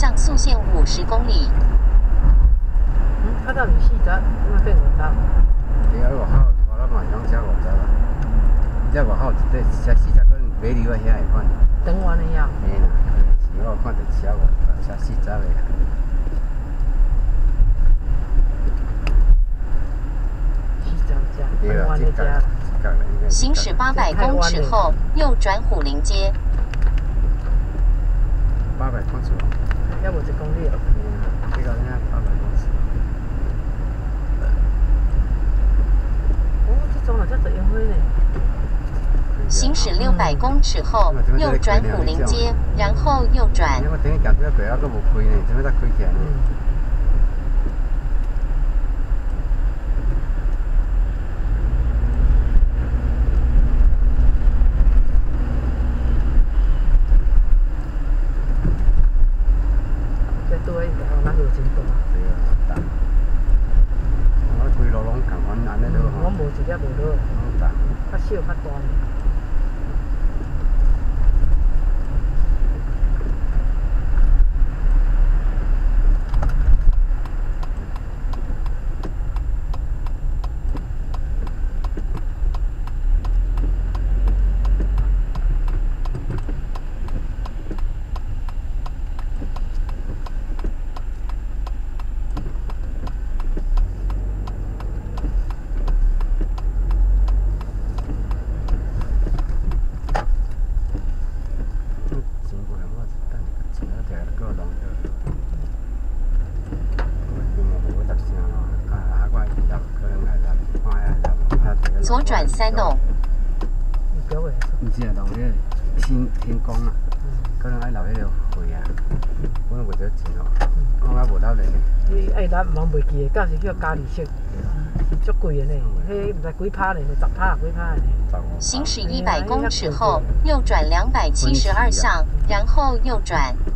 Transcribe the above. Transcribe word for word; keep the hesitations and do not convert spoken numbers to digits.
向速限五十公里。 嗯，它到底四十，怎么变五十？ 对啊，外口我咱嘛是讲写五十啦。这外口这写四十，可能买离我遐会款。 等完了呀。 嘿啦，是我看着写五十，写四十的。 行驶八百公尺后，右转虎林街。 八百公尺哦。 要五十公里哦。 嗯，这个应该八百公尺。 哦，这种好像是烟灰呢。 行驶六百公尺后，右转虎林街，然后右转。 我等于行这个过还阁无开呢，怎么才开起来呢？ 我无一粒无落，较小较大。 左转三弄。 唔是啊，留迄个天天光啊，可能爱留迄个灰啊，我拢袂得钱哦，我还无留咧。 你爱留忙袂记的，假是叫加利息，是足贵的呢，迄唔知几拍呢，十拍几拍呢。 行驶一百公尺后，右转两百七十二巷，然后右转。